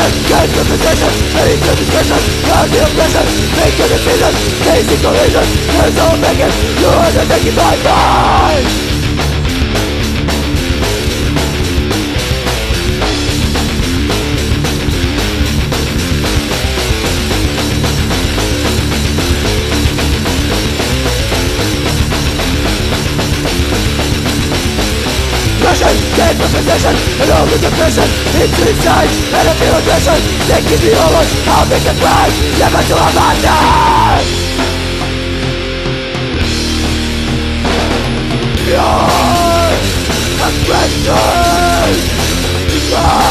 Get the position, any the discretion, not the oppression. Make your decision, basic collision. There's no making, you are the taking my mind. Get the position, and all the depression. It's inside, and I feel aggression. They keep me almost, I'll make it right. Never to abandon. Your aggression.